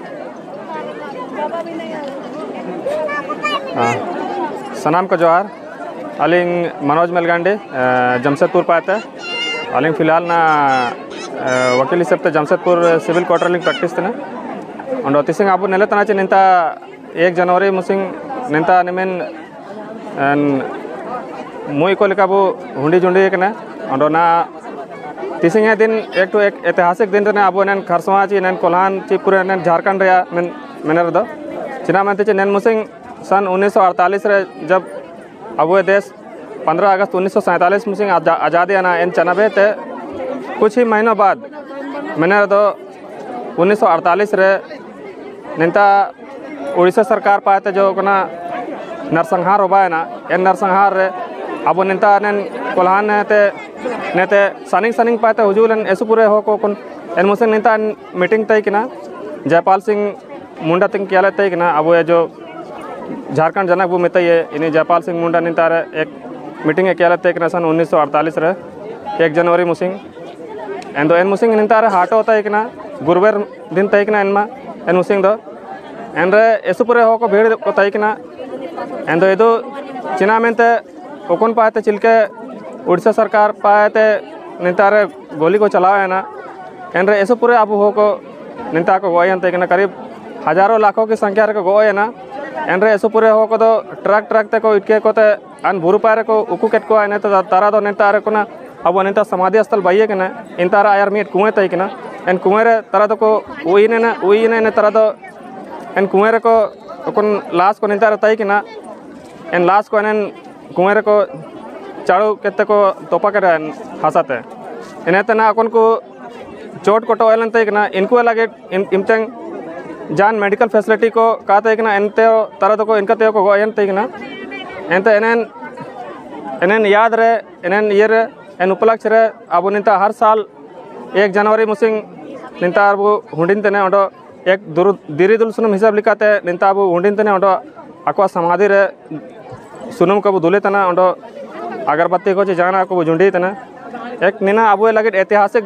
सनाम को जोहार अलिंग मनोज मेलगांडी जमशेदपुर पाते अलिंग फिलहाल ना वकील हिसाब से जमशेदपुर सिविल कोर्ट लिंग प्रैक्टिस तना और तिसिंग अब नेले तना चे निंता 1 जनवरी मुसिंग निंता निमेन मुई को लेका वो हुंडी जुंडी कना और ना तिसिंग दिन एक ऐतिहासिक दिन रे अब नन खरसवा ची नन कोल्हान ची पूरे नन झारखंड रे मेने रदो चिना मनते चे नन मुसिंग सन 1948 रे जब अब देश 15 अगस्त 1947 मुसिंग आज़ादी आना इन चनाबे ते कुछ ही महीनों बाद मैंने तो 1948 रे निंता उड़ीसा सरकार पाते जो कना नरसंहार होबा है ना इन नरसंहार रे अब निंता नन कोल्हान नेते सनिंग पाते हुजूलन ऐसु पूरे हो को कुन इन मुसिंग निंता मीटिंग तय किना जयपाल सिंह मुंडा तिंग किया तय किना अब ये जो झारखंड जनक भूमि तय इन्हें जयपाल सिंह मुंडा निंता एक मीटिंग किया तय किना सन 1948 रे 1 जनवरी मुसिंग एंदो एन मुसिंग निंता हाटो तय किना गुरुवार दिन तय किना एनमा एन मुसिंग दो एंड्रे ऐसु पूरे हो को भीड़ को तय किना एंदो एदो चिना मेंते ओकन पाते चिलके उड़ीसा सरकार पाते निंता गोली को चलाओ है ना एंड्रे ऐसु पूरे अब हो को निंता को गोयन तय किना करीब हजारों लाखों की संख्या रे को गोय है ना एंड्रे ऐसु पूरे हो को तो ट्रक ते को इटके को ते अन बुरु पारे को उकु केट को आने तो तारा दो निंता रे को ना अब निंता समाधि स्थल बाइये के ना इन तारा आयर मीट कुएं तय किना एन कुएं रे तारा तो को उई ने तारा दो एन कुएं रे को ओकन लाश को निंता रे तय किना एन लाश को एन कुएं रे को चाड़ू केते को तोपा करे हसाते इनेते ना ओकन को चोट को टोलन तय किना इनको लगे इमतेंग जान मेडिकल फैसिलिटी को का तय किना एनते तारा तो को इनका ते को गोयन तय किना एनते एनन याद रे एनन ये रे एन उपलक्ष्य रे अब निंता हर साल 1 जनवरी मुसिंग निंता अब हुंडिन तने ओडो एक दिरिदुल सुनुम हिसाब लिकाते निंता अब हुंडिन तने ओडो आको समाधि रे सुनुम को दुले तना ओडो अगरबत्ती को जाना को जुंडी तना एक निना अब लगे ऐतिहासिक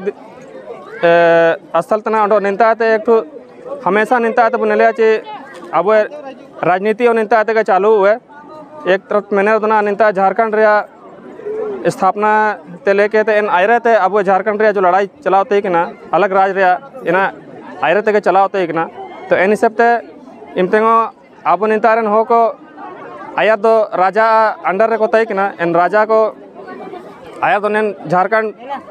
स्थल तना ओडो निंता ते एक हमेशा निंता ते बुनेले चे अब राजनीति और निंता ते चालू हुए एक तरफ मैंने दोना निंता झारखंड रे स्थापना ते लेके ते इन आयरे ते अब झारखंड रे जो लड़ाई चलाते कि ना अलग राज रे इना आयरे ते के चलाते कि ना तो इन सब ते इमतेंगो अब निंतारन हो को आया तो राजा अंडर रे को तय कि ना इन राजा को आया तो नन झारखंड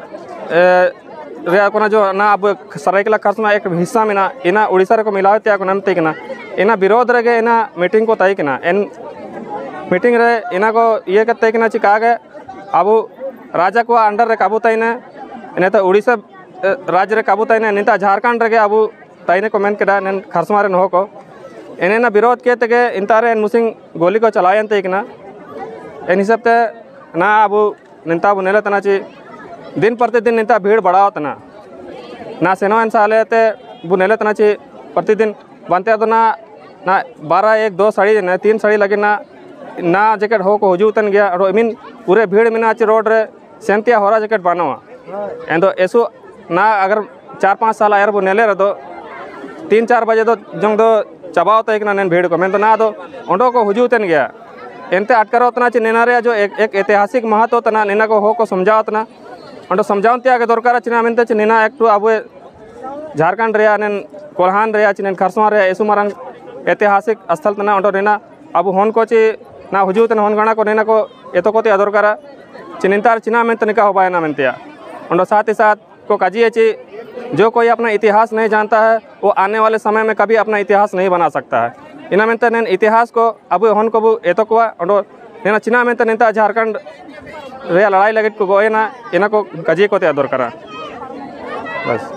रे को ना जो ना अब सरायकेला खरसमा एक हिस्सा में ना इना उड़ीसा रे को मिलावे ते को नमते कि ना इना विरोध रे के इना मीटिंग को तय कि ना इन मीटिंग रे इना को ये कहते कि ना चिका के अब राजा को अंडर रे काबू तयने इने तो उड़ीसा राज्य रे काबू तयने निंता झारखंड रे अब तयने को मेन केदा नन खरसमा रे हो को इने ना विरोध के ते इंतारे मुसिंग गोली को चलायन ते किना इन हिसाब ते ना अब निंता अब नेले तना ची दिन प्रतिदिन निंता भीड़ बढ़ाओ तना ना सेनो इन साले ते बु नेले तना ची प्रतिदिन बनते तो ना 12 1 2 साड़ी ना 3 साड़ी लगे ना जैकेट हो को हुजूतन गया और मीन पूरे भीड़ में नाच रोड रे सेंतिया होरा जैकेट बानवा एंदो ऐसो ना अगर 4-5 साल आयर वो नेले रे तो 3-4 बजे तो जंग दो चबाओ तो एक ना नैन भीड़ को मैं तो ना दो ओंडो को हुजूतन गया एंते अटकरो तना चे नेना रे जो एक ऐतिहासिक महत्व तना नेना को हो को समझाओ तना ओंडो समझाउन त्या के दरकार चिना मेनते चे नेना एक तो अब झारखंड रे नैन कोल्हान रे चिनेन खरसमा रे ऐसु मारंग ऐतिहासिक स्थल तना ओंडो नेना अब होन को चे ना हुजूतन होन गणा को नेना को एतो को ते दरकार चिनिंतार चिना में तनिका हो पाए ना मेनते ओंडो साथ ही साथ को काजी चे जो कोई अपना इतिहास नहीं जानता है वो आने वाले समय में कभी अपना इतिहास नहीं बना सकता है इना मेनते नैन इतिहास को अब होन को एतो को ओंडो नेना चिना मेनते निंता झारखंड रे लड़ाई लगे को गोयना इना को काजी को ते दरकार बस